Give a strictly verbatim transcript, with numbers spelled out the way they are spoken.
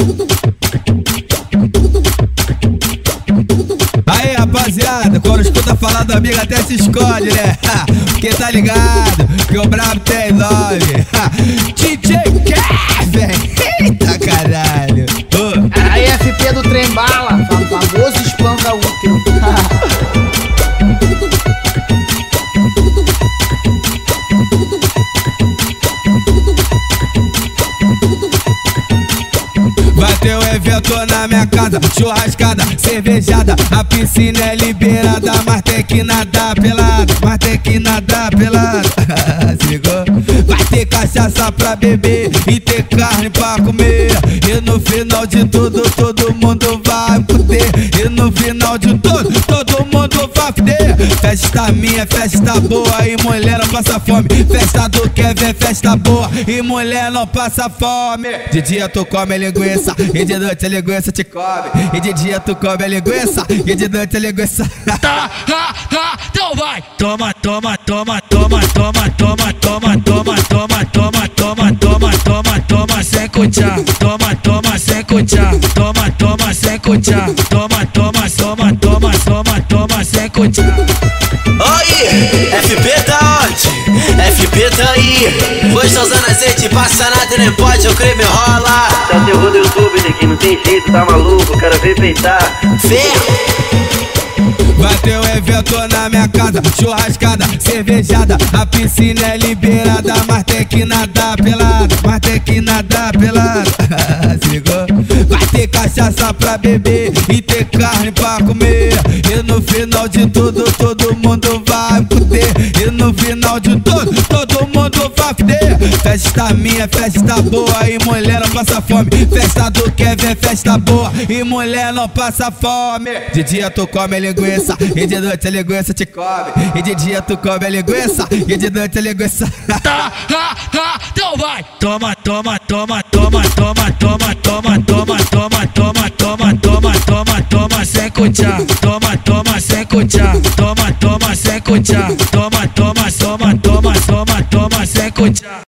Aí, rapaziada, quando escuta falar do amigo até se esconde, né? Porque tá ligado que o brabo tem nome. D J Kevin, eita caralho. uh. Aí, F P do Trem Bala, famoso espanca útero. Vai ter um evento na minha casa, churrascada, cervejada. A piscina é liberada, mas tem que nadar pelado, mas tem que nadar pelado. Se ligou? Vai ter cachaça pra beber e ter carne pra comer. E no final de tudo, todo mundo vai fuder. E no final de tudo, todo mundo vai fuder. Festa minha, festa boa e mulher não passa fome. Festa do Kevin é festa boa e mulher não passa fome. De dia tu come linguiça e de noite a linguiça te come. E de dia tu come a linguiça e de noite a linguiça. Tá, ha, ha, então vai. Toma, toma, toma, toma, toma, toma, toma, toma, toma, toma, toma, toma, toma, toma, sem cuchar. Toma, toma, sem cuchar. Toma, toma, sem cuchar. Toma, toma, toma, toma, toma, toma, sem cuchar. Oi, F P tá onde? F P tá aí. Gostosando azeite, passa nada, nem pode, o crime rola. Tá o terror do YouTube, neguinho, não tem jeito, tá maluco, quero ver peitar. Ferro. Vai ter um evento na minha casa, churrascada, cervejada. A piscina é liberada, mas tem que nadar pelado, mas tem que nadar pelado. Se ligou? Vai ter cachaça pra beber e ter carne pra comer. E no final de tudo, todo mundo vai fuder. E no final de tudo, todo mundo vai fuder. Festa minha, festa boa e mulher não passa fome. Festa do Kevin é festa boa e mulher não passa fome. De dia tu come linguiça e de noite a linguiça te come. E de dia tu come a linguiça e de noite a linguiça. Tá, ha, ha, então vai. Toma, toma, toma, toma, toma, toma, toma, toma, toma, toma, toma, toma, toma, toma, sem cuchar. Toma, toma, sem cuchar. Toma, toma, sem cuchar. Toma, toma, toma, toma, toma, toma, sem cuchar.